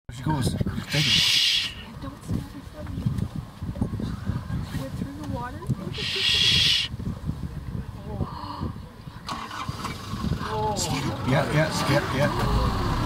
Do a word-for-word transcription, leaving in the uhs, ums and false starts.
She goes. Thank you. Shh. Don't stand in front of me. Get through the water. Shh. Yeah, yeah, yeah, yeah.